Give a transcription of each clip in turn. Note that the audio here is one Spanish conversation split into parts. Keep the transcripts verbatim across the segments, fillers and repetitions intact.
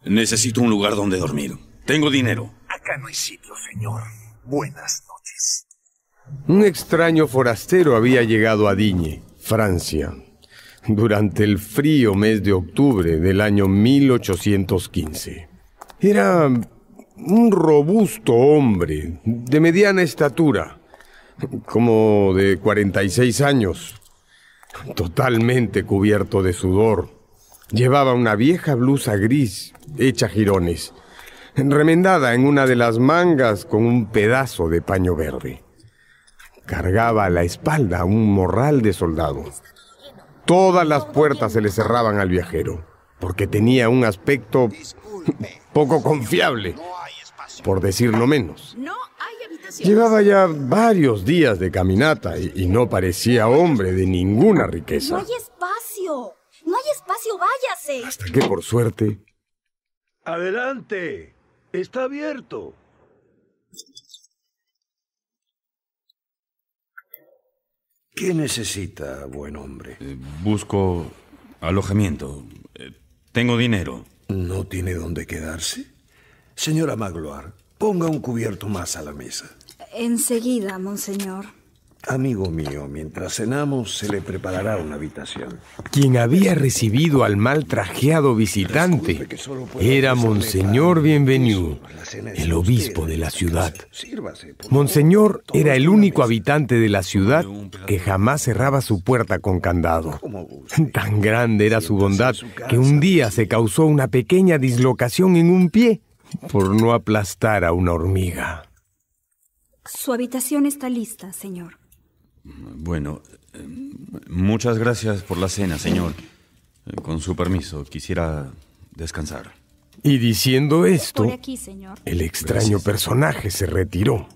Necesito un lugar donde dormir. Tengo dinero. Acá no hay sitio, señor. Buenas noches. Un extraño forastero había llegado a Digne, Francia, durante el frío mes de octubre del año mil ochocientos quince. Era un robusto hombre, de mediana estatura, como de cuarenta y seis años, totalmente cubierto de sudor. Llevaba una vieja blusa gris, hecha jirones, remendada en una de las mangas con un pedazo de paño verde. Cargaba a la espalda un morral de soldado. Todas las puertas se le cerraban al viajero, porque tenía un aspecto poco confiable, por decirlo menos. Llevaba ya varios días de caminata y, y no parecía hombre de ninguna riqueza. No hay espacio. No hay espacio, váyase. Hasta que, por suerte... ¡Adelante! Está abierto. ¿Qué necesita, buen hombre? Eh, busco alojamiento. Eh, tengo dinero. ¿No tiene dónde quedarse? Señora Magloire, ponga un cubierto más a la mesa. Enseguida, monseñor. Amigo mío, mientras cenamos se le preparará una habitación. Quien había recibido al mal trajeado visitante era Monseñor Bienvenu, el obispo de la ciudad. Monseñor era el único habitante de la ciudad que jamás cerraba su puerta con candado. Tan grande era su bondad que un día se causó una pequeña dislocación en un pie por no aplastar a una hormiga. Su habitación está lista, señor. Bueno, eh, muchas gracias por la cena, señor. Eh, con su permiso, quisiera descansar. Y diciendo esto, Por aquí, señor. el extraño personaje se retiró.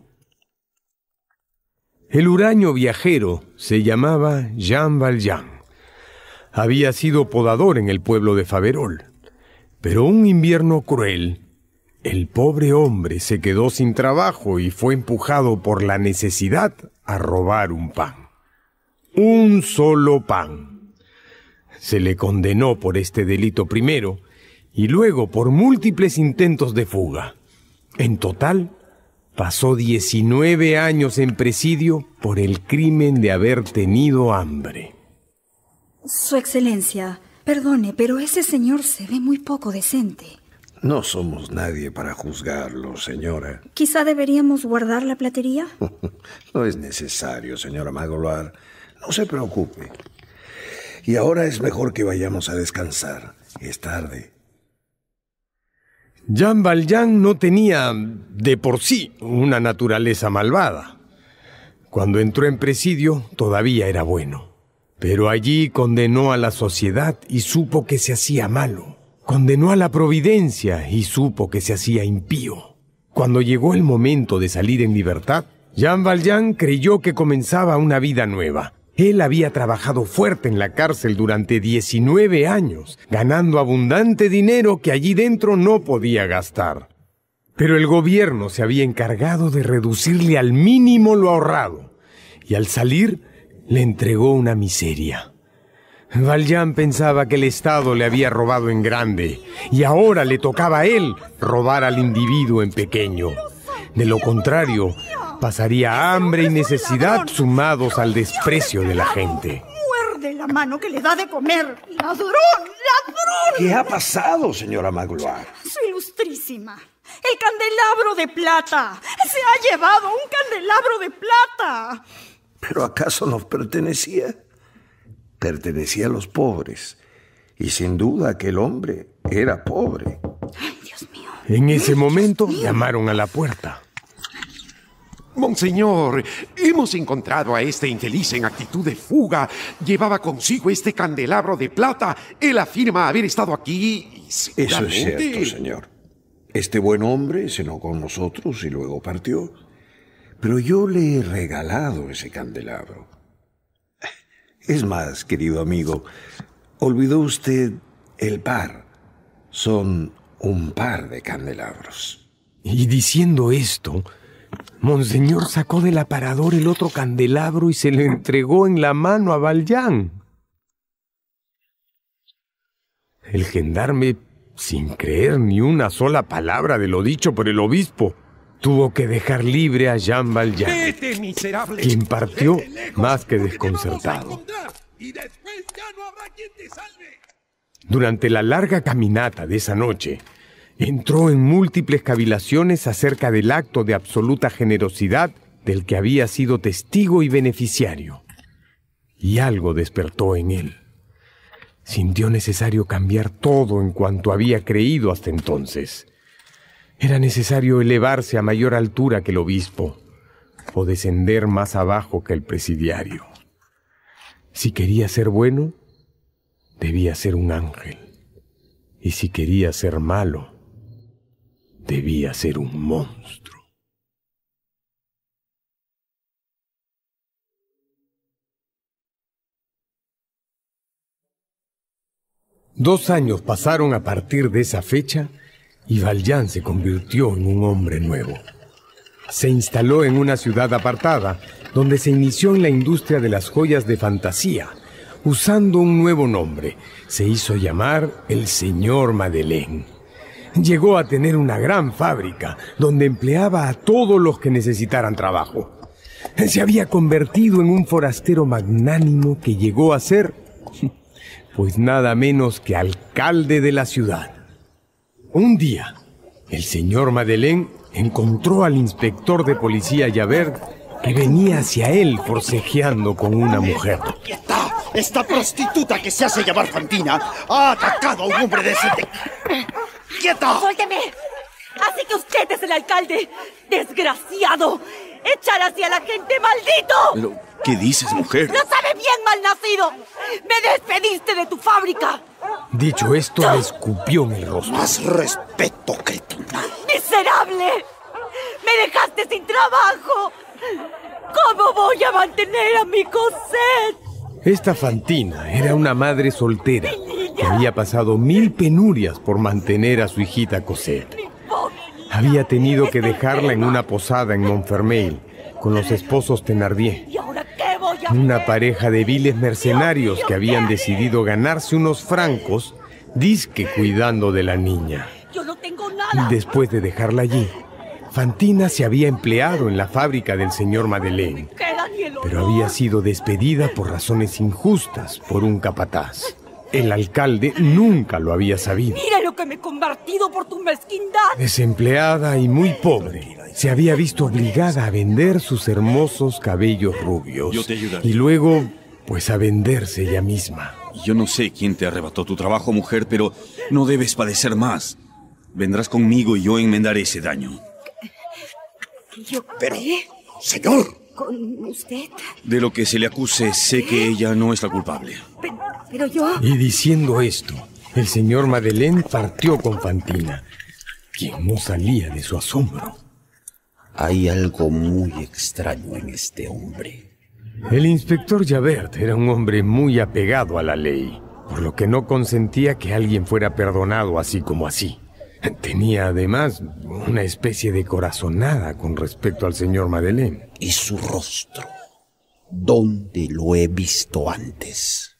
El huraño viajero se llamaba Jean Valjean. Había sido podador en el pueblo de Faverolles, pero un invierno cruel, el pobre hombre se quedó sin trabajo y fue empujado por la necesidad a robar un pan. Un solo pan. Se le condenó por este delito primero y luego por múltiples intentos de fuga. En total, pasó diecinueve años en presidio por el crimen de haber tenido hambre. Su excelencia, perdone, pero ese señor se ve muy poco decente. No somos nadie para juzgarlo, señora. ¿Quizá deberíamos guardar la platería? No es necesario, señora Magloire. No se preocupe. Y ahora es mejor que vayamos a descansar. Es tarde. Jean Valjean no tenía de por sí una naturaleza malvada. Cuando entró en presidio todavía era bueno. Pero allí condenó a la sociedad y supo que se hacía malo. Condenó a la providencia y supo que se hacía impío. Cuando llegó el momento de salir en libertad, Jean Valjean creyó que comenzaba una vida nueva. Él había trabajado fuerte en la cárcel durante diecinueve años, ganando abundante dinero que allí dentro no podía gastar. Pero el gobierno se había encargado de reducirle al mínimo lo ahorrado, y al salir le entregó una miseria. Valjean pensaba que el Estado le había robado en grande, y ahora le tocaba a él robar al individuo en pequeño. De lo contrario, pasaría hambre y necesidad sumados al desprecio de la gente. Muerde la mano que le da de comer. ¡Ladrón! ¡Ladrón! ¿Qué ha pasado, señora Magloire? Su ilustrísima. El candelabro de plata. Se ha llevado un candelabro de plata. ¿Pero acaso nos pertenecía? Pertenecía a los pobres. Y sin duda aquel hombre era pobre. Ay, Dios mío. En ese momento llamaron a la puerta. Monseñor, hemos encontrado a este infeliz en actitud de fuga. Llevaba consigo este candelabro de plata. Él afirma haber estado aquí y Eso es cierto, señor. Este buen hombre cenó con nosotros y luego partió. Pero yo le he regalado ese candelabro. Es más, querido amigo, olvidó usted el par. Son un par de candelabros. Y diciendo esto, Monseñor sacó del aparador el otro candelabro y se le entregó en la mano a Valjean. El gendarme sin creer ni una sola palabra de lo dicho por el obispo, tuvo que dejar libre a Jean Valjean, ¡Vete, miserable! quien partió más que desconcertado. Y después ya no habrá quien te salve. Durante la larga caminata de esa noche, entró en múltiples cavilaciones acerca del acto de absoluta generosidad del que había sido testigo y beneficiario. Y algo despertó en él. Sintió necesario cambiar todo en cuanto había creído hasta entonces. Era necesario elevarse a mayor altura que el obispo, o descender más abajo que el presidiario. Si quería ser bueno, debía ser un ángel. Y si quería ser malo, debía ser un monstruo. Dos años pasaron a partir de esa fecha y Valjean se convirtió en un hombre nuevo. Se instaló en una ciudad apartada, donde se inició en la industria de las joyas de fantasía. Usando un nuevo nombre, se hizo llamar el señor Madeleine. Llegó a tener una gran fábrica, donde empleaba a todos los que necesitaran trabajo. Se había convertido en un forastero magnánimo que llegó a ser, pues nada menos que alcalde de la ciudad. Un día, el señor Madeleine encontró al inspector de policía Javert, que venía hacia él forcejeando con una mujer. ¡Quieta! Esta prostituta que se hace llamar Fantina ha atacado a un hombre decente. ¡Quieta! ¡Suélteme! Así que usted es el alcalde. ¡Desgraciado! ¡Echar hacia la gente, maldito! Pero, ¿qué dices, mujer? ¡Lo sabe bien, malnacido! ¡Me despediste de tu fábrica! Dicho esto, le escupió en el rostro. Más respeto, cretina. ¡Miserable! ¡Me dejaste sin trabajo! ¿Cómo voy a mantener a mi Cosette? Esta Fantina era una madre soltera que había pasado mil penurias por mantener a su hijita Cosette. Había tenido que dejarla en una posada en Montfermeil con los esposos Thénardier, ¿Y ahora qué voy a una hacer? pareja de viles mercenarios que habían decidido ganarse unos francos disque cuidando de la niña. Yo no tengo nada. Después de dejarla allí, Fantina se había empleado en la fábrica del señor Madeleine, Queda ni el pero olor. había sido despedida por razones injustas por un capataz. El alcalde nunca lo había sabido. Mira lo que me he convertido por tu mezquindad. Desempleada y muy pobre, se había visto obligada a vender sus hermosos cabellos rubios. Yo te ayudaré. Y luego, pues a venderse ella misma. Yo no sé quién te arrebató tu trabajo, mujer, pero no debes padecer más. Vendrás conmigo y yo enmendaré ese daño. ¿Yo Pero, qué? señor, ¿Con usted? De lo que se le acuse, sé que ella no es la culpable. Pero, pero yo... Y diciendo esto, el señor Madeleine partió con Fantina, quien no salía de su asombro. hay algo muy extraño en este hombre. El inspector Javert era un hombre muy apegado a la ley, por lo que no consentía que alguien fuera perdonado así como así. Tenía además una especie de corazonada con respecto al señor Madeleine. ¿Y su rostro? ¿Dónde lo he visto antes?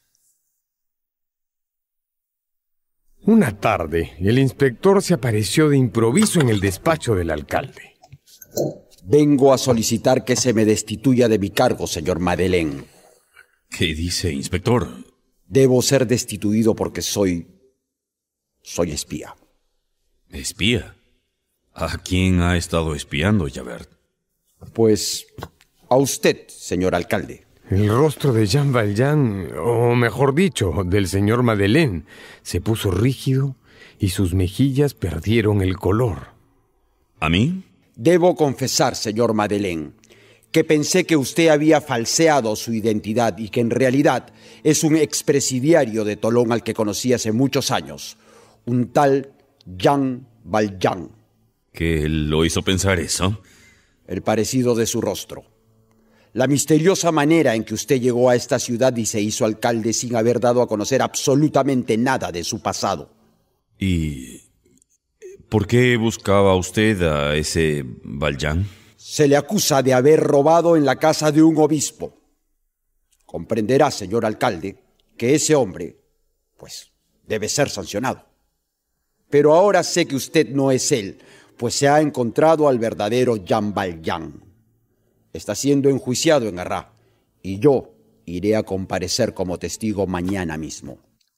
Una tarde, el inspector se apareció de improviso en el despacho del alcalde. Vengo a solicitar que se me destituya de mi cargo, señor Madeleine. ¿Qué dice, inspector? Debo ser destituido porque soy... soy espía. ¿Espía? ¿A quién ha estado espiando, Javert? Pues a usted, señor alcalde. El rostro de Jean Valjean, o mejor dicho, del señor Madeleine, se puso rígido y sus mejillas perdieron el color. ¿A mí? Debo confesar, señor Madeleine, que pensé que usted había falseado su identidad y que en realidad es un expresidiario de Tolón al que conocí hace muchos años, un tal Jean Valjean. ¿Qué lo hizo pensar eso? El parecido de su rostro. La misteriosa manera en que usted llegó a esta ciudad y se hizo alcalde sin haber dado a conocer absolutamente nada de su pasado. ¿Y por qué buscaba usted a ese Valjean? Se le acusa de haber robado en la casa de un obispo. Comprenderá, señor alcalde, que ese hombre, pues, debe ser sancionado. Pero ahora sé que usted no es él, pues se ha encontrado al verdadero Jean Valjean. Está siendo enjuiciado en Arras, y yo iré a comparecer como testigo mañana mismo.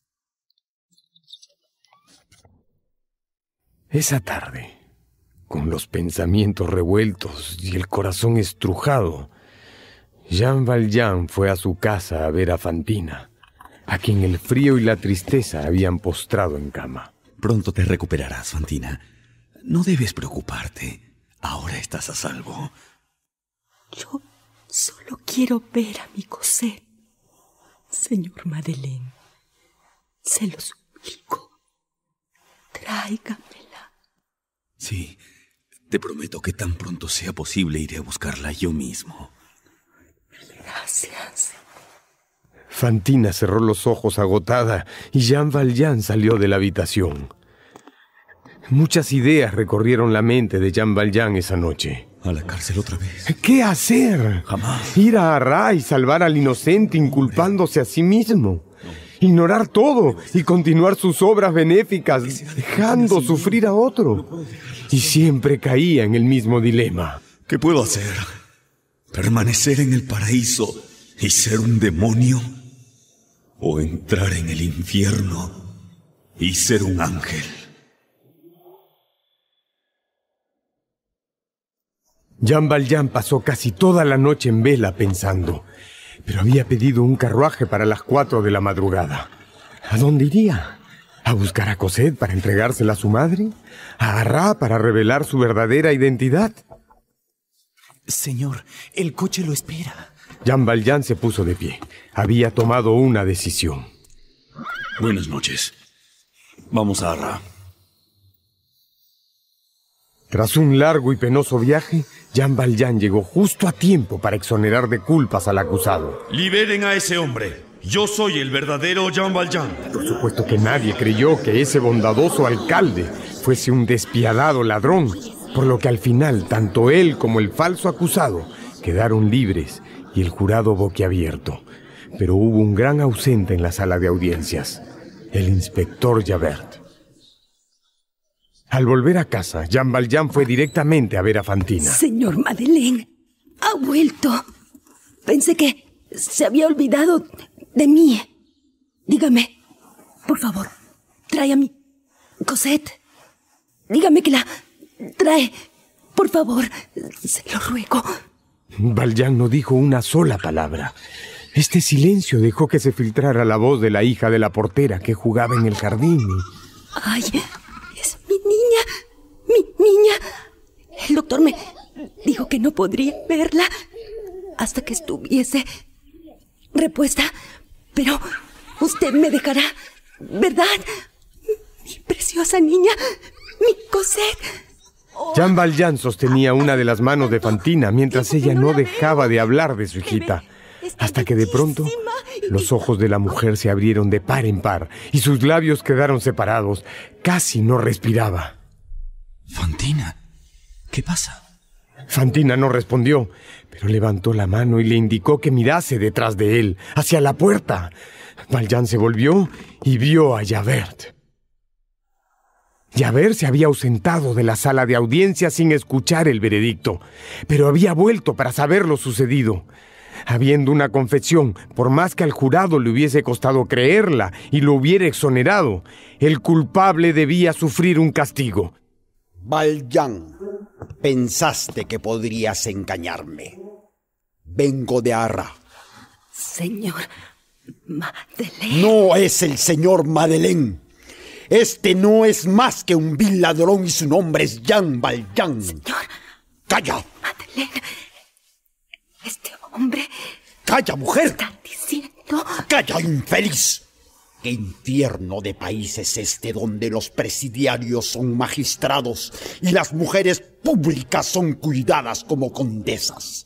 Esa tarde, con los pensamientos revueltos y el corazón estrujado, Jean Valjean fue a su casa a ver a Fantina, a quien el frío y la tristeza habían postrado en cama. Pronto te recuperarás, Fantina. No debes preocuparte. Ahora estás a salvo. Yo solo quiero ver a mi Cosette. Señor Madeleine, se lo suplico. Tráigamela. Sí, te prometo que tan pronto sea posible iré a buscarla yo mismo. Gracias. Fantina cerró los ojos agotada y Jean Valjean salió de la habitación. Muchas ideas recorrieron la mente de Jean Valjean esa noche. ¿A la cárcel otra vez? ¿Qué hacer? Jamás. Ir a Arras y salvar al inocente inculpándose a sí mismo. Ignorar todo y continuar sus obras benéficas, dejando sufrir a otro. Y siempre caía en el mismo dilema. ¿Qué puedo hacer? ¿Permanecer en el paraíso y ser un demonio? ¿O entrar en el infierno y ser un ángel? Jean Valjean pasó casi toda la noche en vela pensando, pero había pedido un carruaje para las cuatro de la madrugada. ¿A dónde iría? ¿A buscar a Cosette para entregársela a su madre? ¿A Arras para revelar su verdadera identidad? Señor, el coche lo espera. Jean Valjean se puso de pie. Había tomado una decisión. Buenas noches. Vamos a Arras. Tras un largo y penoso viaje, Jean Valjean llegó justo a tiempo para exonerar de culpas al acusado. Liberen a ese hombre. Yo soy el verdadero Jean Valjean. Por supuesto que nadie creyó que ese bondadoso alcalde fuese un despiadado ladrón, por lo que al final tanto él como el falso acusado quedaron libres y el jurado boquiabierto. Pero hubo un gran ausente en la sala de audiencias, el inspector Javert. Al volver a casa, Jean Valjean fue directamente a ver a Fantina. Señor Madeleine, ha vuelto. Pensé que se había olvidado de mí. Dígame, por favor, trae a mi Cosette. Dígame que la trae, por favor, se lo ruego. Valjean no dijo una sola palabra. Este silencio dejó que se filtrara la voz de la hija de la portera que jugaba en el jardín. Ay, es mi niña, mi niña. El doctor me dijo que no podría verla hasta que estuviese repuesta, pero usted me dejará, ¿verdad? Mi preciosa niña, mi Cosette. Jean Valjean sostenía una de las manos de Fantina mientras ella no dejaba de hablar de su hijita, hasta que de pronto los ojos de la mujer se abrieron de par en par y sus labios quedaron separados. Casi no respiraba. Fantina, ¿qué pasa? Fantina no respondió, pero levantó la mano y le indicó que mirase detrás de él, hacia la puerta. Valjean se volvió y vio a Javert. Javert se había ausentado de la sala de audiencia sin escuchar el veredicto, pero había vuelto para saber lo sucedido. Habiendo una confesión, por más que al jurado le hubiese costado creerla y lo hubiera exonerado, el culpable debía sufrir un castigo. Valjean, pensaste que podrías engañarme. Vengo de Arras. Señor Madeleine. No es el señor Madeleine. Este no es más que un vil ladrón y su nombre es Jean Valjean. Señor. ¡Calla! Madeleine. Este hombre... ¡Calla, mujer! ¿Está diciendo? ¡Calla, infeliz! ¿Qué infierno de país es este donde los presidiarios son magistrados y las mujeres públicas son cuidadas como condesas?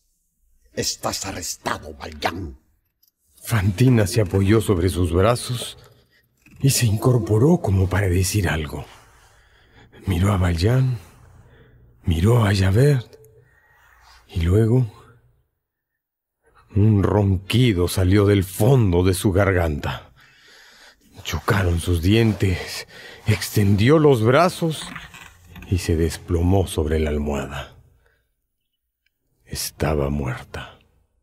Estás arrestado, Valjean. Fantina se apoyó sobre sus brazos y se incorporó como para decir algo. Miró a Valjean, miró a Javert y luego un ronquido salió del fondo de su garganta. Chocaron sus dientes, extendió los brazos y se desplomó sobre la almohada. Estaba muerta.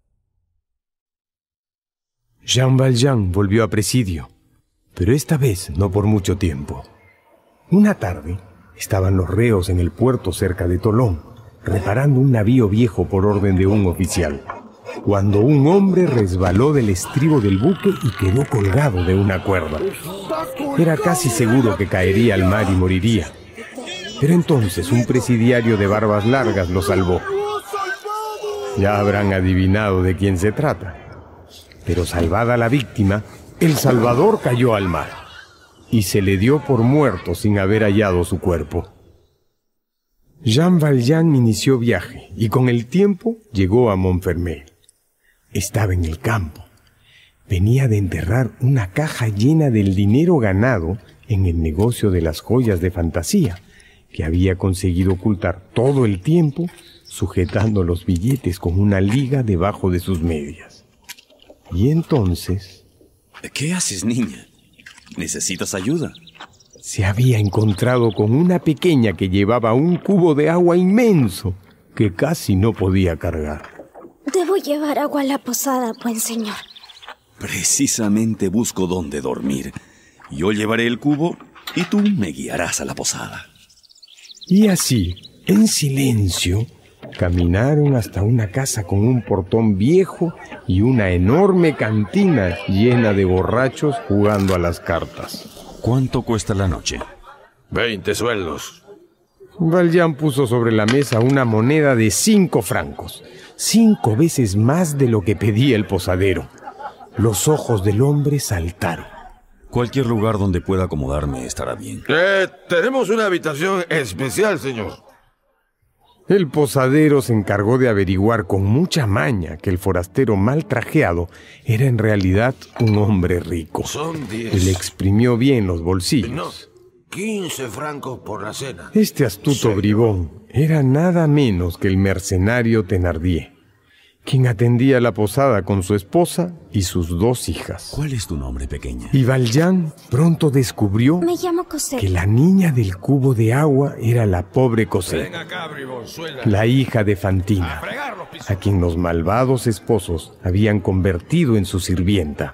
Jean Valjean volvió a presidio, pero esta vez no por mucho tiempo. Una tarde estaban los reos en el puerto cerca de Tolón, reparando un navío viejo por orden de un oficial, cuando un hombre resbaló del estribo del buque y quedó colgado de una cuerda. Era casi seguro que caería al mar y moriría. Pero entonces un presidiario de barbas largas lo salvó. Ya habrán adivinado de quién se trata. Pero salvada la víctima, el salvador cayó al mar y se le dio por muerto sin haber hallado su cuerpo. Jean Valjean inició viaje y con el tiempo llegó a Montfermeil. Estaba en el campo. Venía de enterrar una caja llena del dinero ganado en el negocio de las joyas de fantasía, que había conseguido ocultar todo el tiempo sujetando los billetes con una liga debajo de sus medias. Y entonces... ¿Qué haces, niña? ¿Necesitas ayuda? Se había encontrado con una pequeña que llevaba un cubo de agua inmenso que casi no podía cargar. Debo llevar agua a la posada, buen señor. Precisamente busco dónde dormir. Yo llevaré el cubo y tú me guiarás a la posada. Y así, en silencio, caminaron hasta una casa con un portón viejo y una enorme cantina llena de borrachos jugando a las cartas. ¿Cuánto cuesta la noche? Veinte sueldos. Valjean puso sobre la mesa una moneda de cinco francos, cinco veces más de lo que pedía el posadero. Los ojos del hombre saltaron. Cualquier lugar donde pueda acomodarme estará bien. Eh, tenemos una habitación especial, señor. El posadero se encargó de averiguar con mucha maña que el forastero mal trajeado era en realidad un hombre rico. Son diez. Y le exprimió bien los bolsillos. No, quince francos por la cena. Este astuto bribón era nada menos que el mercenario Thénardier, quien atendía la posada con su esposa y sus dos hijas. ¿Cuál es tu nombre, pequeña? Y Valjean pronto descubrió Me llamo Cosette. que la niña del cubo de agua era la pobre Cosette, Ven acá, bribón, suelta. la hija de Fantina, A fregar los pisos. a quien los malvados esposos habían convertido en su sirvienta.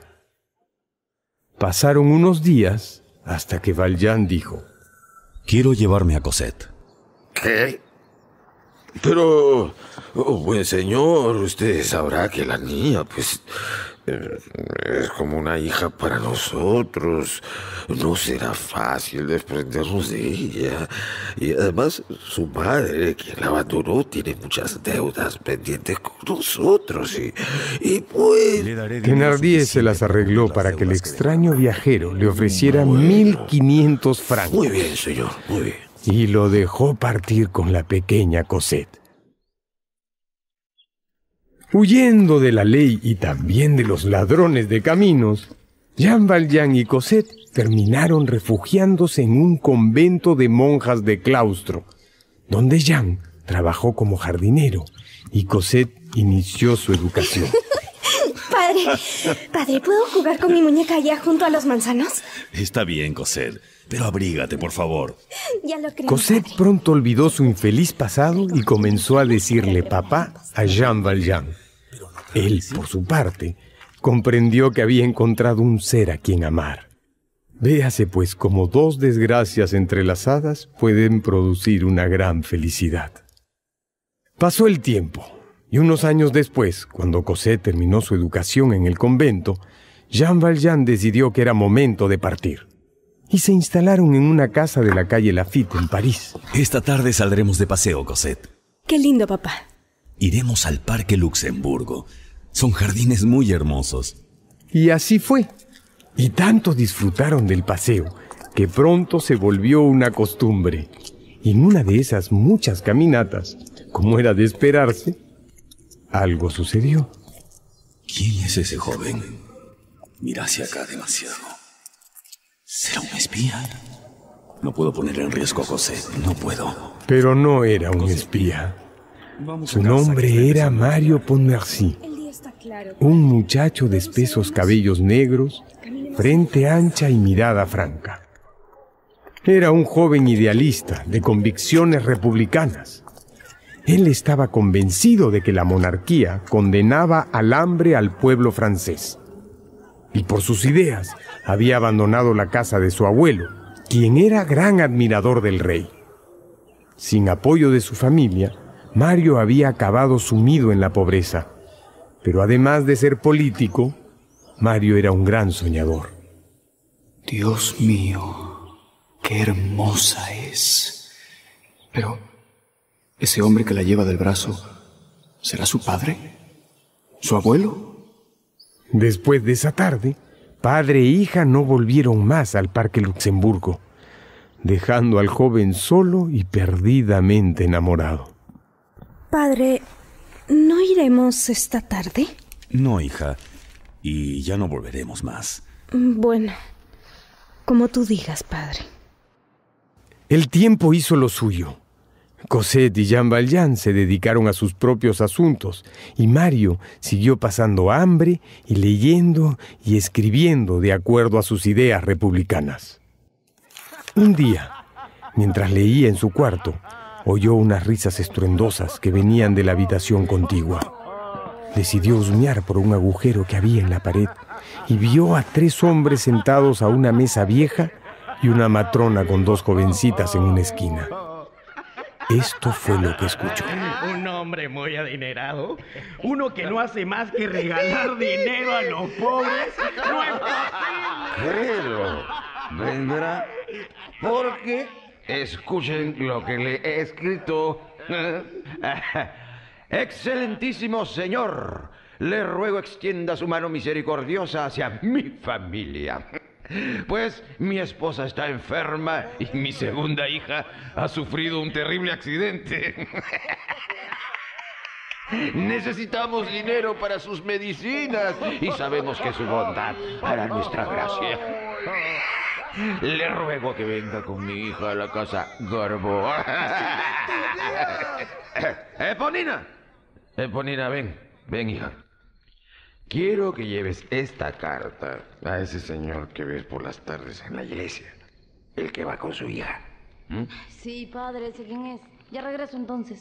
Pasaron unos días hasta que Valjean dijo: Quiero llevarme a Cosette. ¿Qué? Pero, oh, buen señor, usted sabrá que la niña, pues, eh, es como una hija para nosotros. No será fácil desprendernos de ella. Y además, su madre, quien la abandonó, tiene muchas deudas pendientes con nosotros. Y, y pues... Thénardier se las arregló para que el extraño viajero le ofreciera mil quinientos francos. Muy bien, señor, muy bien. Y lo dejó partir con la pequeña Cosette. Huyendo de la ley y también de los ladrones de caminos, Jean Valjean y Cosette terminaron refugiándose en un convento de monjas de claustro, donde Jean trabajó como jardinero y Cosette inició su educación. Padre, padre, ¿puedo jugar con mi muñeca allá junto a los manzanos? Está bien, Cosette, pero abrígate, por favor. Ya lo creo, Cosette padre. pronto olvidó su infeliz pasado y comenzó a decirle papá a Jean Valjean. Él, por su parte, comprendió que había encontrado un ser a quien amar. Véase pues cómo dos desgracias entrelazadas pueden producir una gran felicidad. Pasó el tiempo, y unos años después, cuando Cosette terminó su educación en el convento, Jean Valjean decidió que era momento de partir. Y se instalaron en una casa de la calle Lafitte, en París. Esta tarde saldremos de paseo, Cosette. Qué lindo, papá. Iremos al Parque Luxemburgo. Son jardines muy hermosos. Y así fue. Y tanto disfrutaron del paseo, que pronto se volvió una costumbre. Y en una de esas muchas caminatas, como era de esperarse, algo sucedió. ¿Quién es ese joven? Mira hacia acá demasiado. ¿Será un espía? No puedo poner en riesgo a Cosette, no puedo. Pero no era un espía. Su nombre era Mario Pontmercy, Un muchacho de espesos cabellos negros, frente ancha y mirada franca. Era un joven idealista, de convicciones republicanas. Él estaba convencido de que la monarquía condenaba al hambre al pueblo francés. Y por sus ideas había abandonado la casa de su abuelo, quien era gran admirador del rey. Sin apoyo de su familia, Mario había acabado sumido en la pobreza. Pero además de ser político, Mario era un gran soñador. Dios mío, qué hermosa es. Pero, ¿ese hombre que la lleva del brazo será su padre? ¿Su abuelo? Después de esa tarde, padre e hija no volvieron más al Parque Luxemburgo, dejando al joven solo y perdidamente enamorado. Padre, ¿no iremos esta tarde? No, hija, y ya no volveremos más. Bueno, como tú digas, padre. El tiempo hizo lo suyo. Cosette y Jean Valjean se dedicaron a sus propios asuntos y Mario siguió pasando hambre y leyendo y escribiendo de acuerdo a sus ideas republicanas. Un día, mientras leía en su cuarto, oyó unas risas estruendosas que venían de la habitación contigua. Decidió husmear por un agujero que había en la pared y vio a tres hombres sentados a una mesa vieja y una matrona con dos jovencitas en una esquina. Esto fue lo que escuchó. Un hombre muy adinerado, uno que no hace más que regalar dinero a los pobres. No es posible. Pero vendrá porque escuchen lo que le he escrito. Excelentísimo señor, le ruego extienda su mano misericordiosa hacia mi familia. Pues mi esposa está enferma y mi segunda hija ha sufrido un terrible accidente. Necesitamos dinero para sus medicinas y sabemos que su bondad hará nuestra gracia. Le ruego que venga con mi hija a la casa Gorbo. Eponina, Eponina, ven, ven, hija. Quiero que lleves esta carta a ese señor que ves por las tardes en la iglesia, el que va con su hija. ¿Mm? Sí, padre, sé quién es. Ya regreso entonces.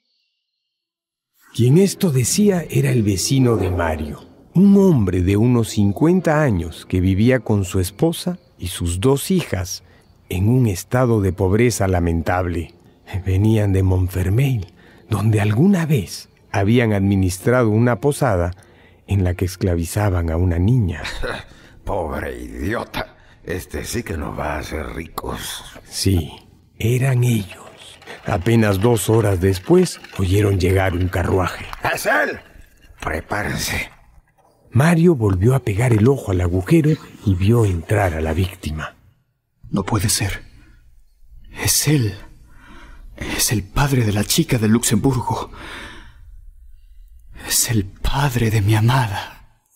Quien esto decía era el vecino de Mario, un hombre de unos cincuenta años que vivía con su esposa y sus dos hijas en un estado de pobreza lamentable. Venían de Montfermeil, donde alguna vez habían administrado una posada en la que esclavizaban a una niña. Pobre idiota. Este sí que nos va a hacer ricos. Sí, eran ellos. Apenas dos horas después oyeron llegar un carruaje. ¡Es él! Prepárense. Mario volvió a pegar el ojo al agujero y vio entrar a la víctima. No puede ser. Es él. Es el padre de la chica de Luxemburgo. Es el padre de mi amada.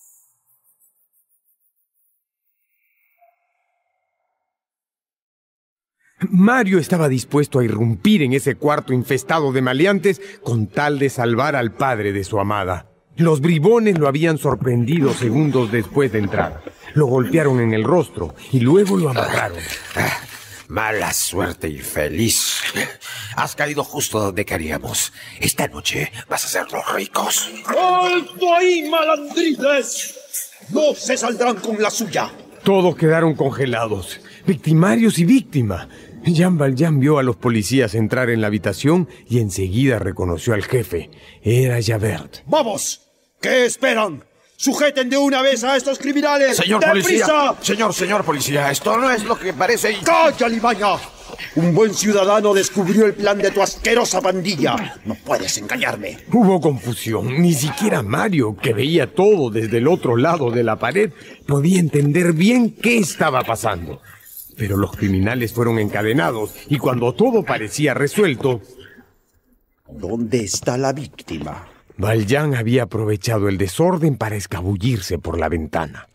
Mario estaba dispuesto a irrumpir en ese cuarto infestado de maleantes con tal de salvar al padre de su amada. Los bribones lo habían sorprendido segundos después de entrar. Lo golpearon en el rostro y luego lo amarraron. Mala suerte, infeliz. Has caído justo donde queríamos. Esta noche vas a ser los ricos. ¡Alto ahí, malandrines! ¡No se saldrán con la suya! Todos quedaron congelados, victimarios y víctima. Jean Valjean vio a los policías entrar en la habitación y enseguida reconoció al jefe. Era Javert. ¡Vamos! ¿Qué esperan? ¡Sujeten de una vez a estos criminales! Señor policía, policía, señor, señor policía, esto no es lo que parece. ¡Calla, limaña! Un buen ciudadano descubrió el plan de tu asquerosa pandilla. No puedes engañarme. Hubo confusión. Ni siquiera Mario, que veía todo desde el otro lado de la pared, podía entender bien qué estaba pasando. Pero los criminales fueron encadenados y cuando todo parecía resuelto... ¿Dónde está la víctima? Valjean había aprovechado el desorden para escabullirse por la ventana.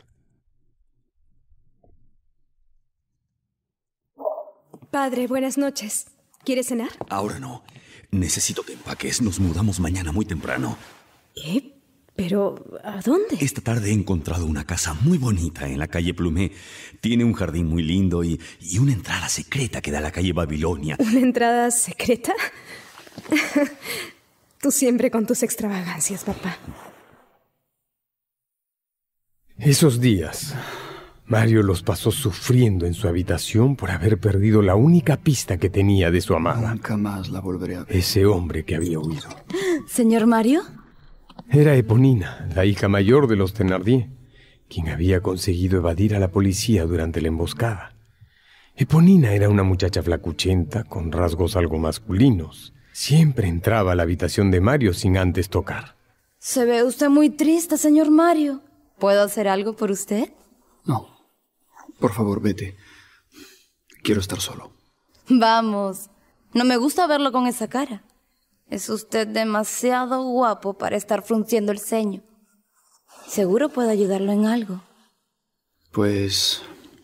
Padre, buenas noches. ¿Quieres cenar? Ahora no. Necesito que empaques. Nos mudamos mañana muy temprano. ¿Eh? ¿Pero a dónde? Esta tarde he encontrado una casa muy bonita en la calle Plumé. Tiene un jardín muy lindo y, y una entrada secreta que da a la calle Babilonia. ¿Una entrada secreta? Tú siempre con tus extravagancias, papá. Esos días, Mario los pasó sufriendo en su habitación por haber perdido la única pista que tenía de su amada. Nunca más la volveré a ver. Ese hombre que había huido. ¿Señor Mario? Era Eponina, la hija mayor de los Thénardier, quien había conseguido evadir a la policía durante la emboscada. Eponina era una muchacha flacuchenta con rasgos algo masculinos. Siempre entraba a la habitación de Mario sin antes tocar. Se ve usted muy triste, señor Mario. ¿Puedo hacer algo por usted? No. Por favor, vete. Quiero estar solo. Vamos. No me gusta verlo con esa cara. Es usted demasiado guapo para estar frunciendo el ceño. Seguro puedo ayudarlo en algo. Pues...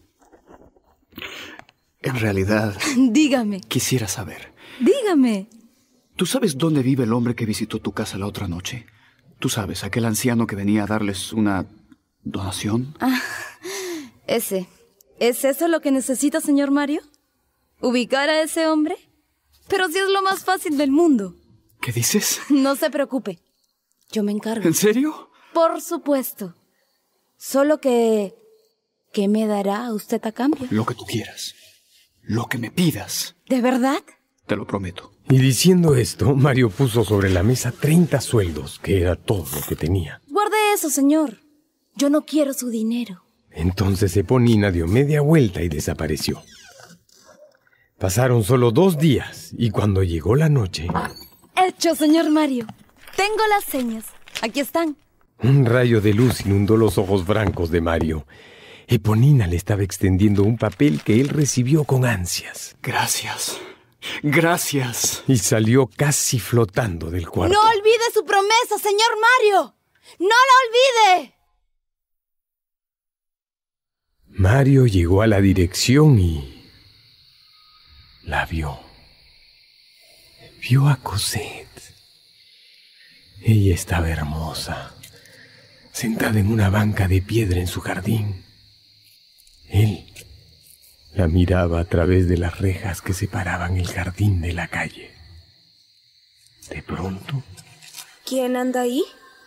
en realidad... Dígame. Quisiera saber. Dígame. ¿Tú sabes dónde vive el hombre que visitó tu casa la otra noche? Tú sabes, aquel anciano que venía a darles una donación. Ah, ese. ¿Es eso lo que necesita, señor Mario? ¿Ubicar a ese hombre? Pero si es lo más fácil del mundo. ¿Qué dices? No se preocupe. Yo me encargo. ¿En serio? Por supuesto. Solo que... ¿qué me dará usted a cambio? Lo que tú quieras. Lo que me pidas. ¿De verdad? Te lo prometo. Y diciendo esto, Mario puso sobre la mesa treinta sueldos, que era todo lo que tenía. Guarde eso, señor. Yo no quiero su dinero. Entonces Eponina dio media vuelta y desapareció. Pasaron solo dos días, y cuando llegó la noche... Hecho, señor Mario. Tengo las señas. Aquí están. Un rayo de luz inundó los ojos blancos de Mario. Eponina le estaba extendiendo un papel que él recibió con ansias. Gracias. Gracias. Y salió casi flotando del cuarto. ¡No olvide su promesa, señor Mario! ¡No la olvide! Mario llegó a la dirección y... la vio. Vio a Cosette. Ella estaba hermosa, sentada en una banca de piedra en su jardín. Él la miraba a través de las rejas que separaban el jardín de la calle. De pronto... ¿Quién anda ahí?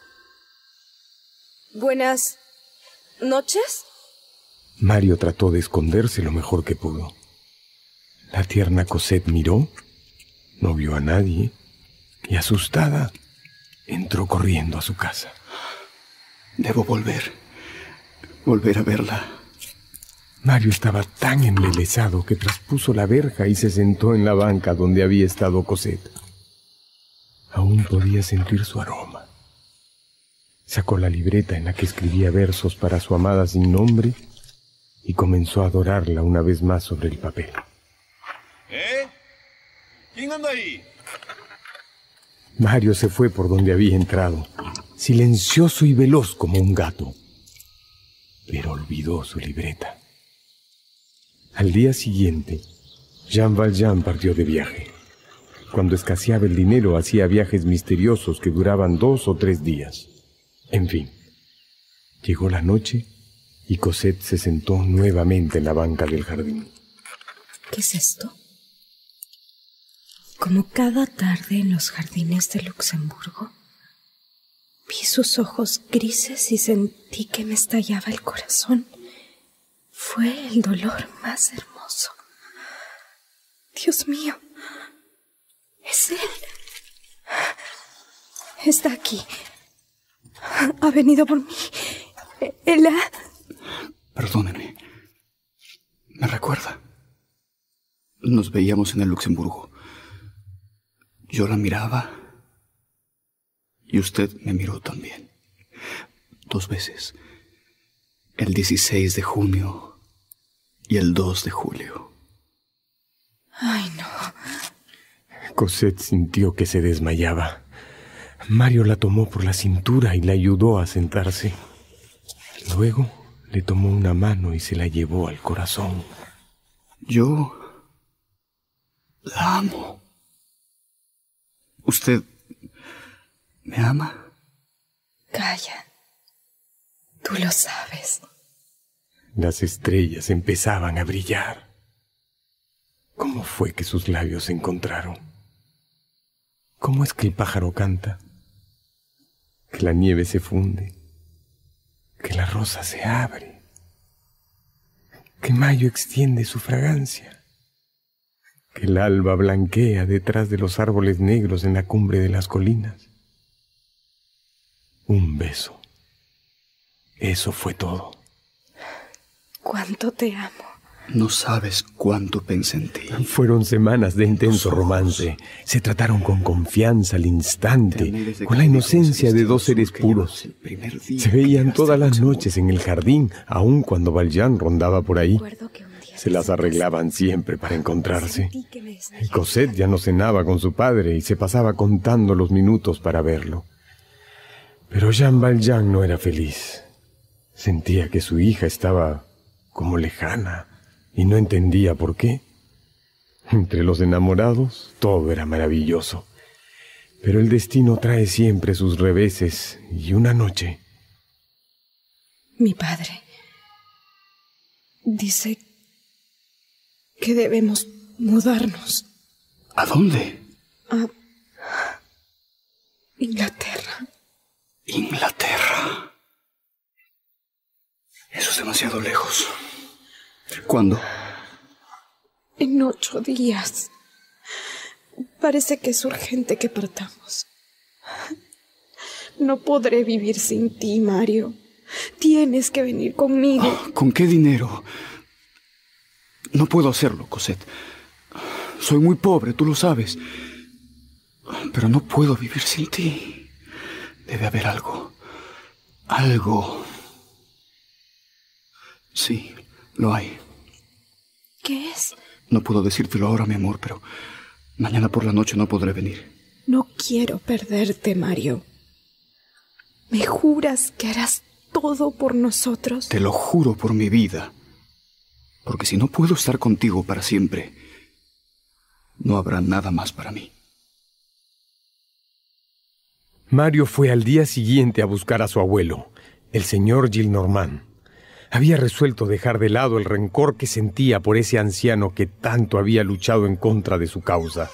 Buenas noches. Mario trató de esconderse lo mejor que pudo. La tierna Cosette miró, no vio a nadie y, asustada, entró corriendo a su casa. Debo volver. Volver a verla. Mario estaba tan embelesado que traspuso la verja y se sentó en la banca donde había estado Cosette. Aún podía sentir su aroma. Sacó la libreta en la que escribía versos para su amada sin nombre y comenzó a adorarla una vez más sobre el papel. ¿Eh? ¿Quién anda ahí? Mario se fue por donde había entrado, silencioso y veloz como un gato, pero olvidó su libreta. Al día siguiente, Jean Valjean partió de viaje. Cuando escaseaba el dinero, hacía viajes misteriosos que duraban dos o tres días. En fin, llegó la noche y Cosette se sentó nuevamente en la banca del jardín. ¿Qué es esto? Como cada tarde en los jardines de Luxemburgo, vi sus ojos grises y sentí que me estallaba el corazón. Fue el dolor más hermoso. Dios mío, es él. Está aquí. Ha venido por mí. Él ha... Perdóneme. Me recuerda. Nos veíamos en el Luxemburgo. Yo la miraba y usted me miró también. Dos veces. El dieciséis de junio y el dos de julio. Ay, no. Cosette sintió que se desmayaba. Mario la tomó por la cintura y la ayudó a sentarse. Luego le tomó una mano y se la llevó al corazón. Yo la amo. ¿Usted me ama? Vaya, tú lo sabes. Las estrellas empezaban a brillar. ¿Cómo fue que sus labios se encontraron? ¿Cómo es que el pájaro canta? Que la nieve se funde, que la rosa se abre, que mayo extiende su fragancia, que el alba blanquea detrás de los árboles negros en la cumbre de las colinas. Un beso. Eso fue todo. Cuánto te amo. No sabes cuánto pensé en ti. Fueron semanas de intenso romance. Se trataron con confianza al instante, con la inocencia de dos seres puros. Se veían todas las noches en el jardín, aun cuando Valjean rondaba por ahí. Se las arreglaban siempre para encontrarse. Cosette ya no cenaba con su padre y se pasaba contando los minutos para verlo. Pero Jean Valjean no era feliz. Sentía que su hija estaba como lejana y no entendía por qué. Entre los enamorados todo era maravilloso. Pero el destino trae siempre sus reveses y una noche... Mi padre dice que debemos mudarnos. ¿A dónde? A Inglaterra. Inglaterra. Eso es demasiado lejos. ¿Cuándo? En ocho días. Parece que es urgente que partamos. No podré vivir sin ti, Mario. Tienes que venir conmigo. Oh, ¿con qué dinero? No puedo hacerlo, Cosette. Soy muy pobre, tú lo sabes. Pero no puedo vivir sin ti. Debe haber algo. Algo. Sí, lo hay. ¿Qué es? No puedo decírtelo ahora, mi amor, pero mañana por la noche no podré venir. No quiero perderte, Mario. ¿Me juras que harás todo por nosotros? Te lo juro por mi vida. Porque si no puedo estar contigo para siempre, no habrá nada más para mí. Mario fue al día siguiente a buscar a su abuelo, el señor Gillenormand. Había resuelto dejar de lado el rencor que sentía por ese anciano que tanto había luchado en contra de su causa.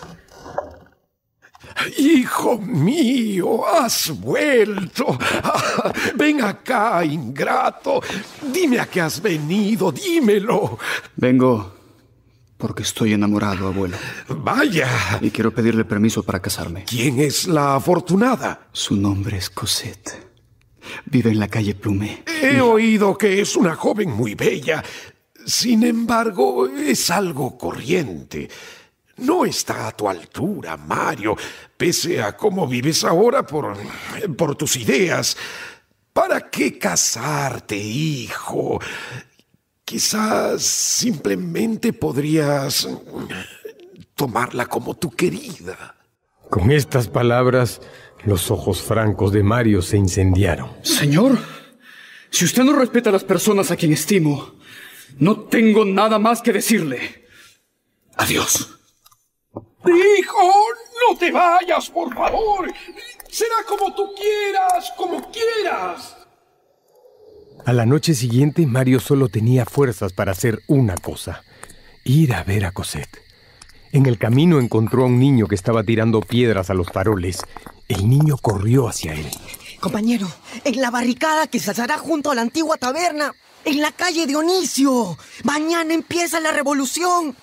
Hijo mío, has vuelto. Ven acá, ingrato. Dime a qué has venido, dímelo. Vengo porque estoy enamorado, abuelo. Vaya. Y quiero pedirle permiso para casarme. ¿Quién es la afortunada? Su nombre es Cosette. Vive en la calle Plumet. He oído que es una joven muy bella. Sin embargo, es algo corriente. No está a tu altura, Mario, pese a cómo vives ahora por, por tus ideas. ¿Para qué casarte, hijo? Quizás simplemente podrías tomarla como tu querida. Con estas palabras, los ojos francos de Mario se incendiaron. Señor, si usted no respeta a las personas a quien estimo, no tengo nada más que decirle. Adiós. Hijo, no te vayas, por favor. Será como tú quieras, como quieras. A la noche siguiente, Mario solo tenía fuerzas para hacer una cosa: ir a ver a Cosette. En el camino encontró a un niño que estaba tirando piedras a los faroles. El niño corrió hacia él. Compañero, en la barricada que se alzará junto a la antigua taberna, en la calle Dionisio. Mañana empieza la revolución.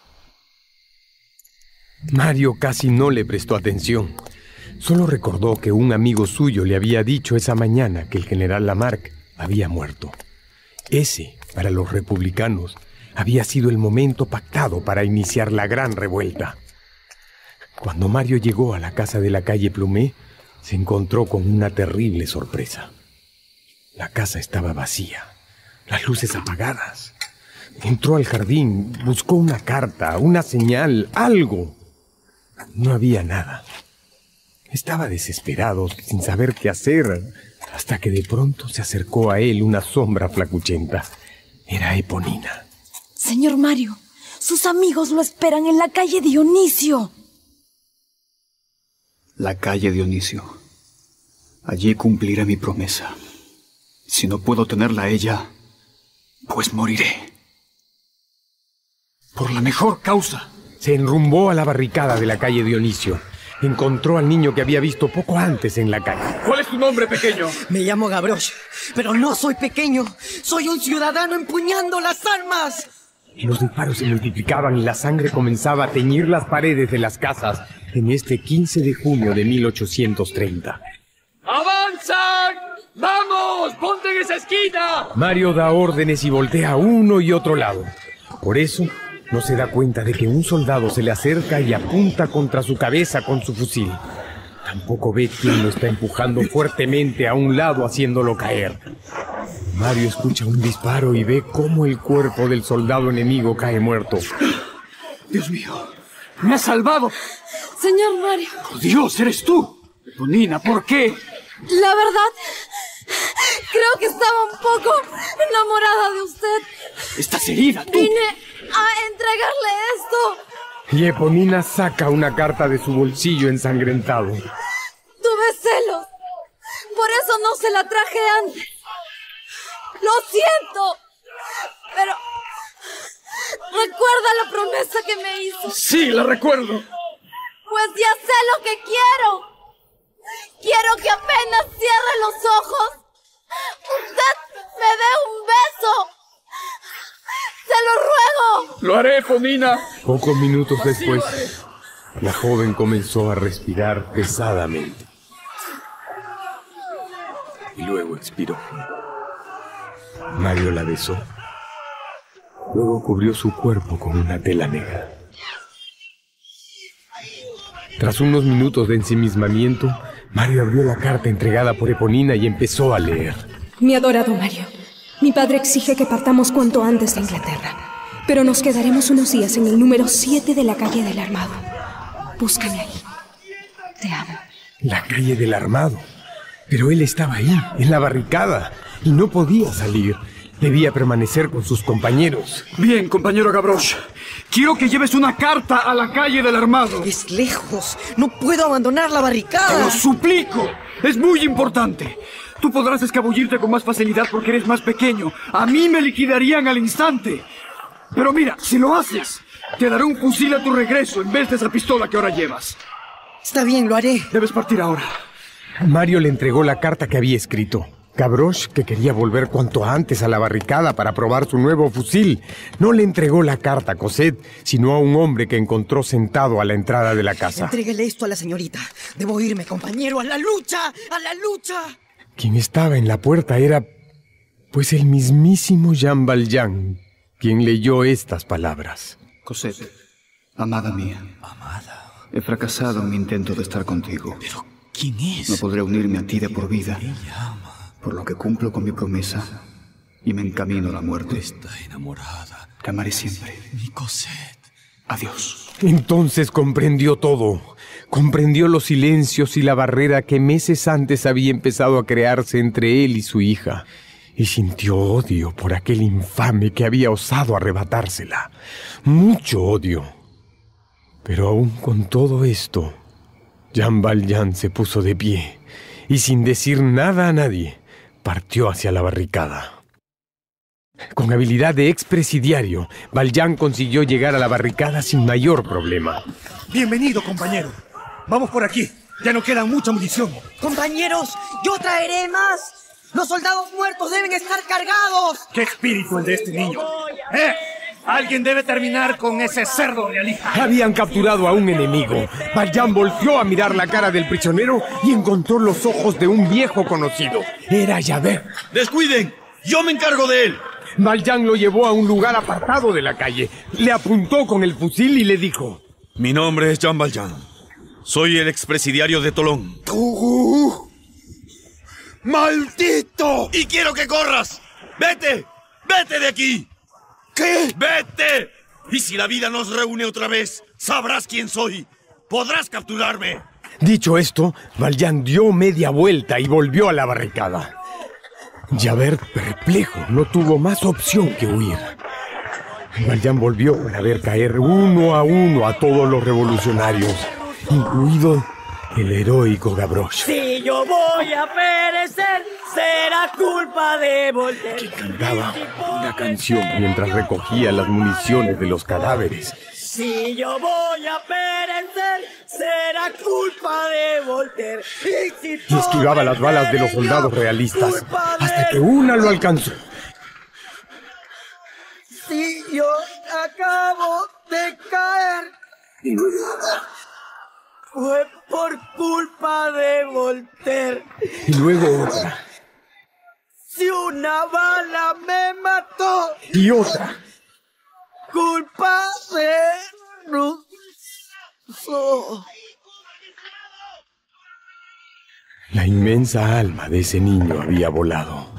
Mario casi no le prestó atención. Solo recordó que un amigo suyo le había dicho esa mañana que el general Lamarque había muerto. Ese, para los republicanos, había sido el momento pactado para iniciar la gran revuelta. Cuando Mario llegó a la casa de la calle Plumet, se encontró con una terrible sorpresa. La casa estaba vacía, las luces apagadas. Entró al jardín, buscó una carta, una señal, algo. No había nada. Estaba desesperado, sin saber qué hacer, hasta que de pronto se acercó a él una sombra flacuchenta. Era Eponina. Señor Mario, sus amigos lo esperan en la calle Dionisio. La calle Dionisio. Allí cumpliré mi promesa. Si no puedo tenerla a ella, pues moriré. Por la mejor causa. Se enrumbó a la barricada de la calle Dionisio. Encontró al niño que había visto poco antes en la calle. ¿Cuál es tu nombre, pequeño? Me llamo Gavroche, pero no soy pequeño. Soy un ciudadano empuñando las armas. Los disparos se multiplicaban y la sangre comenzaba a teñir las paredes de las casas en este quince de junio de mil ochocientos treinta. ¡Avanzan! ¡Vamos! ¡Ponte en esa esquina! Mario da órdenes y voltea a uno y otro lado. Por eso no se da cuenta de que un soldado se le acerca y apunta contra su cabeza con su fusil. Tampoco ve quién lo está empujando fuertemente a un lado haciéndolo caer. Mario escucha un disparo y ve cómo el cuerpo del soldado enemigo cae muerto. Dios mío, me has salvado. Señor Mario. Por Dios, eres tú. Tonina, ¿por qué? La verdad, creo que estaba un poco enamorada de usted. Estás herida, tú. Vine a entregarle esto. Y Eponina saca una carta de su bolsillo ensangrentado. Tuve celos. Por eso no se la traje antes. Lo siento. Pero ¿recuerda la promesa que me hizo? Sí, la recuerdo. Pues ya sé lo que quiero. Quiero que apenas cierre los ojos, usted me dé un beso. ¡Se lo ruego! Lo haré, Eponina. Pocos minutos después, la joven comenzó a respirar pesadamente. Y luego expiró. Mario la besó. Luego cubrió su cuerpo con una tela negra. Tras unos minutos de ensimismamiento, Mario abrió la carta entregada por Eponina y empezó a leer. Mi adorado Mario, mi padre exige que partamos cuanto antes de Inglaterra, pero nos quedaremos unos días en el número siete de la calle del Armado. Búscame ahí. Te amo. La calle del Armado. Pero él estaba ahí, en la barricada, y no podía salir. Debía permanecer con sus compañeros. Bien, compañero Gavroche. Quiero que lleves una carta a la calle del Armado. Es lejos. No puedo abandonar la barricada. Te lo suplico. Es muy importante. Tú podrás escabullirte con más facilidad porque eres más pequeño. A mí me liquidarían al instante. Pero mira, si lo haces, te daré un fusil a tu regreso en vez de esa pistola que ahora llevas. Está bien, lo haré. Debes partir ahora. Mario le entregó la carta que había escrito. Gavroche, que quería volver cuanto antes a la barricada para probar su nuevo fusil, no le entregó la carta a Cosette, sino a un hombre que encontró sentado a la entrada de la casa. Entréguele esto a la señorita. Debo irme, compañero, a la lucha, a la lucha. Quien estaba en la puerta era, pues, el mismísimo Jean Valjean, quien leyó estas palabras. Cosette, amada mía. Amada. He fracasado en mi intento de estar contigo. Pero, ¿quién es? No podré unirme a ti de por vida. Ella ama. Por lo que cumplo con mi promesa y me encamino a la muerte. Está enamorada. Te amaré siempre. Mi Cosette. Adiós. Entonces comprendió todo. Comprendió los silencios y la barrera que meses antes había empezado a crearse entre él y su hija. Y sintió odio por aquel infame que había osado arrebatársela. Mucho odio. Pero aún con todo esto, Jean Valjean se puso de pie y sin decir nada a nadie, partió hacia la barricada. Con habilidad de expresidiario, Valjean consiguió llegar a la barricada sin mayor problema. Bienvenido, compañero. Vamos por aquí. Ya no queda mucha munición. Compañeros, yo traeré más. Los soldados muertos deben estar cargados. ¡Qué espíritu el de este niño! ¡Eh! Alguien debe terminar con ese cerdo realista. Habían capturado a un enemigo. Valjean volvió a mirar la cara del prisionero y encontró los ojos de un viejo conocido. Era Javert. ¡Descuiden! ¡Yo me encargo de él! Valjean lo llevó a un lugar apartado de la calle. Le apuntó con el fusil y le dijo: Mi nombre es Jean Valjean. Soy el expresidiario de Tolón. ¡Tú! ¡Maldito! ¡Y quiero que corras! ¡Vete! ¡Vete de aquí! ¿Qué? ¡Vete! Y si la vida nos reúne otra vez, sabrás quién soy. Podrás capturarme. Dicho esto, Valjean dio media vuelta y volvió a la barricada. Javert, perplejo, no tuvo más opción que huir. Valjean volvió para ver caer uno a uno a todos los revolucionarios, incluido el heroico Gavroche. Si yo voy a perecer, será culpa de Voltaire. Cantaba una canción mientras recogía las municiones de los cadáveres. Si yo voy a perecer, será culpa de Voltaire. Y, si y esquivaba las balas de los soldados realistas hasta que una lo alcanzó. Si yo acabo de caer, fue por culpa de Voltaire. Y luego otra. Si una bala me mató. Y otra. Culpa de Rousseau. La inmensa alma de ese niño había volado.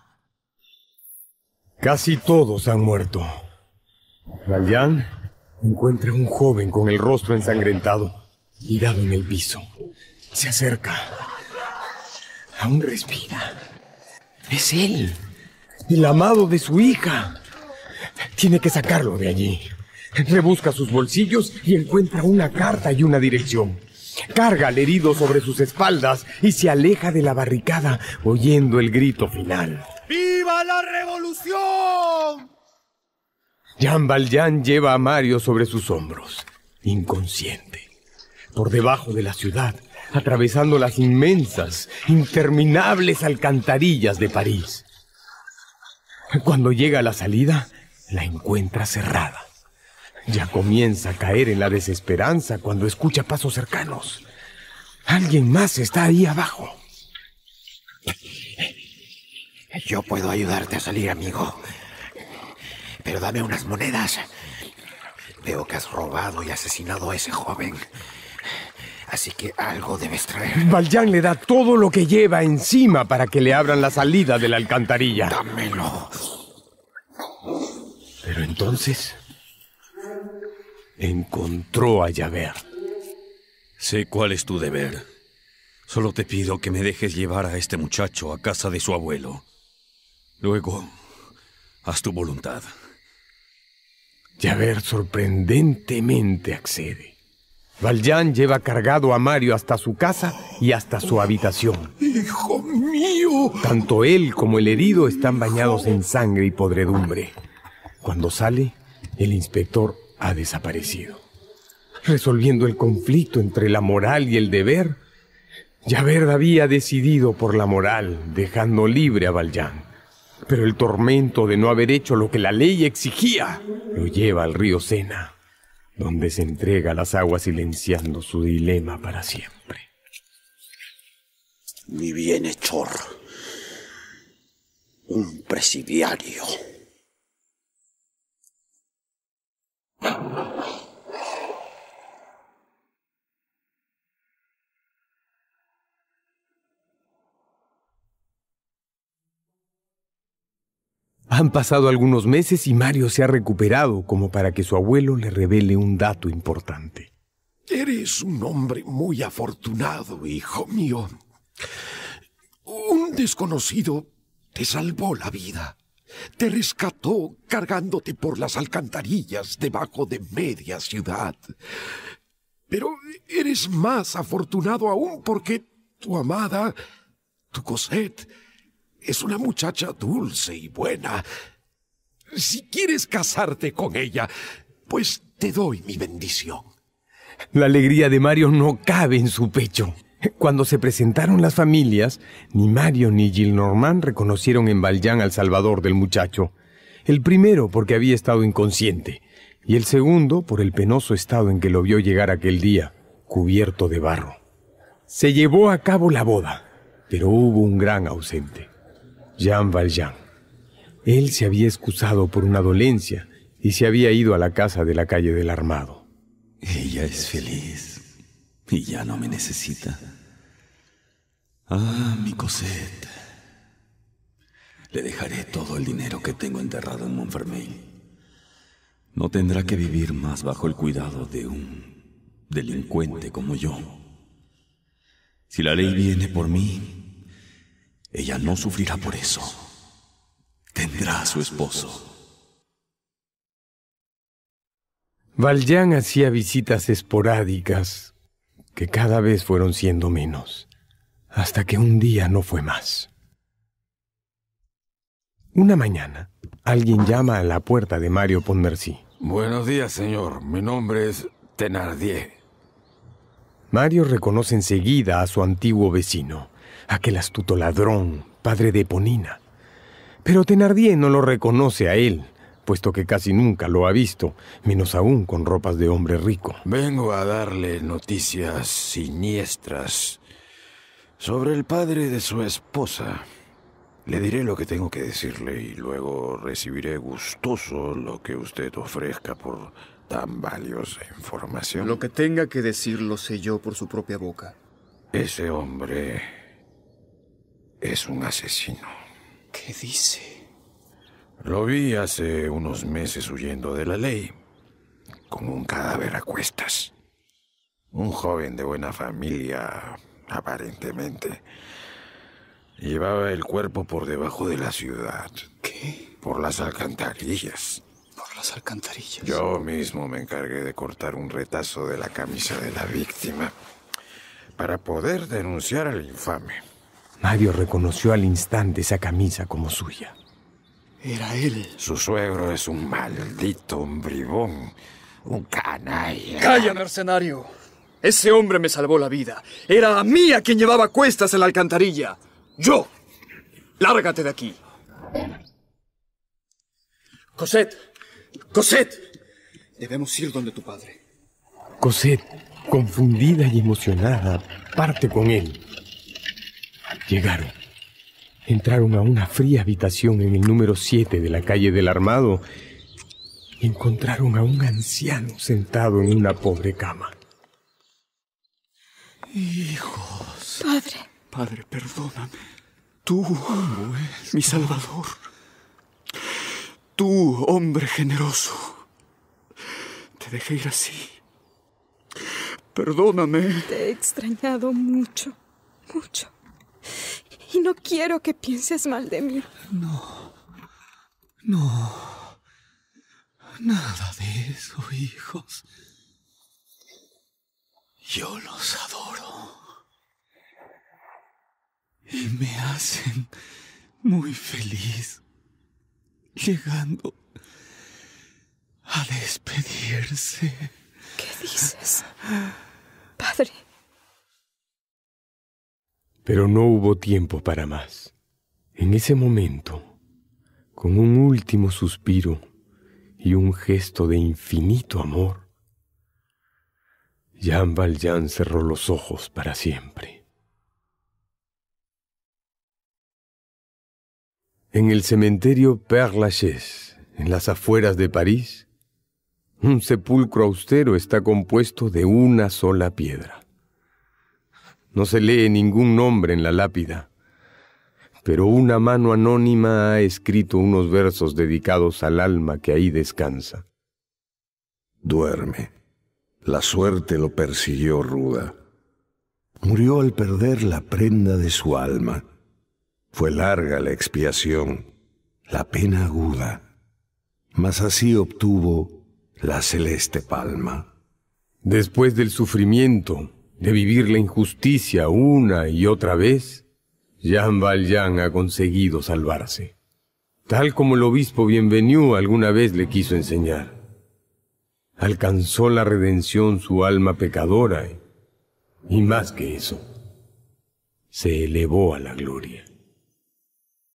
Casi todos han muerto. Valjean encuentra a un joven con el rostro ensangrentado, tirado en el piso. Se acerca. Aún respira. Es él, el amado de su hija. Tiene que sacarlo de allí. Rebusca sus bolsillos y encuentra una carta y una dirección. Carga al herido sobre sus espaldas y se aleja de la barricada, oyendo el grito final. ¡Viva la revolución! Jean Valjean lleva a Mario sobre sus hombros, inconsciente, por debajo de la ciudad, atravesando las inmensas, interminables alcantarillas de París. Cuando llega a la salida, la encuentra cerrada. Ya comienza a caer en la desesperanza cuando escucha pasos cercanos. Alguien más está ahí abajo. Yo puedo ayudarte a salir, amigo. Pero dame unas monedas. Veo que has robado y asesinado a ese joven. Así que algo debes traer. Valjean le da todo lo que lleva encima para que le abran la salida de la alcantarilla. Dámelo. Pero entonces encontró a Javert. Sé cuál es tu deber. Solo te pido que me dejes llevar a este muchacho a casa de su abuelo. Luego, haz tu voluntad. Javert sorprendentemente accede. Valjean lleva cargado a Mario hasta su casa y hasta su habitación. ¡Hijo mío! Tanto él como el herido están bañados en sangre y podredumbre. Cuando sale, el inspector ha desaparecido. Resolviendo el conflicto entre la moral y el deber, Javert había decidido por la moral, dejando libre a Valjean. Pero el tormento de no haber hecho lo que la ley exigía lo lleva al río Sena, donde se entrega a las aguas silenciando su dilema para siempre. Mi bienhechor. Un presidiario. Han pasado algunos meses y Mario se ha recuperado como para que su abuelo le revele un dato importante. Eres un hombre muy afortunado, hijo mío. Un desconocido te salvó la vida. Te rescató cargándote por las alcantarillas debajo de media ciudad. Pero eres más afortunado aún porque tu amada, tu Cosette, es una muchacha dulce y buena. Si quieres casarte con ella, pues te doy mi bendición. La alegría de Mario no cabe en su pecho. Cuando se presentaron las familias, ni Mario ni Gillenormand reconocieron en Valjean al salvador del muchacho. El primero porque había estado inconsciente, y el segundo por el penoso estado en que lo vio llegar aquel día, cubierto de barro. Se llevó a cabo la boda, pero hubo un gran ausente. Jean Valjean. Él se había excusado por una dolencia y se había ido a la casa de la calle del Armado. Ella es feliz y ya no me necesita. Ah, mi Cosette. Le dejaré todo el dinero que tengo enterrado en Montfermeil. No tendrá que vivir más bajo el cuidado de un delincuente como yo. Si la ley viene por mí, ella no sufrirá por eso. Tendrá a su esposo. Valjean hacía visitas esporádicas, que cada vez fueron siendo menos, hasta que un día no fue más. Una mañana, alguien llama a la puerta de Mario Pontmercy. Buenos días, señor. Mi nombre es Thénardier. Mario reconoce enseguida a su antiguo vecino, aquel astuto ladrón, padre de Eponina. Pero Thénardier no lo reconoce a él, puesto que casi nunca lo ha visto, menos aún con ropas de hombre rico. Vengo a darle noticias siniestras sobre el padre de su esposa. Le diré lo que tengo que decirle y luego recibiré gustoso lo que usted ofrezca por tan valiosa información. Lo que tenga que decir lo sé yo por su propia boca. Ese hombre es un asesino. ¿Qué dice? Lo vi hace unos meses huyendo de la ley, con un cadáver a cuestas. Un joven de buena familia, aparentemente. Llevaba el cuerpo por debajo de la ciudad. ¿Qué? Por las alcantarillas. Por las alcantarillas. Yo mismo me encargué de cortar un retazo de la camisa de la víctima para poder denunciar al infame. Mario reconoció al instante esa camisa como suya. Era él. Su suegro es un maldito, un bribón, un canalla. ¡Calla, mercenario! Ese hombre me salvó la vida. Era a mí a quien llevaba cuestas en la alcantarilla. ¡Yo! ¡Lárgate de aquí! Cosette, Cosette, debemos ir donde tu padre. Cosette, confundida y emocionada, parte con él. Llegaron. Entraron a una fría habitación en el número siete de la calle del Armado y encontraron a un anciano sentado en una pobre cama. Hijos. Padre. Padre, perdóname. Tú, mi Salvador. Tú, hombre generoso. Te dejé ir así. Perdóname. Te he extrañado mucho, mucho. Y no quiero que pienses mal de mí. No. No. Nada de eso, hijos. Yo los adoro. Y me hacen muy feliz llegando a despedirse. ¿Qué dices, padre? Pero no hubo tiempo para más. En ese momento, con un último suspiro y un gesto de infinito amor, Jean Valjean cerró los ojos para siempre. En el cementerio Père Lachaise, en las afueras de París, un sepulcro austero está compuesto de una sola piedra. No se lee ningún nombre en la lápida, pero una mano anónima ha escrito unos versos dedicados al alma que ahí descansa. Duerme. La suerte lo persiguió ruda. Murió al perder la prenda de su alma. Fue larga la expiación, la pena aguda, mas así obtuvo la celeste palma. Después del sufrimiento, de vivir la injusticia una y otra vez, Jean Valjean ha conseguido salvarse, tal como el obispo Bienvenu alguna vez le quiso enseñar. Alcanzó la redención su alma pecadora y, y más que eso, se elevó a la gloria.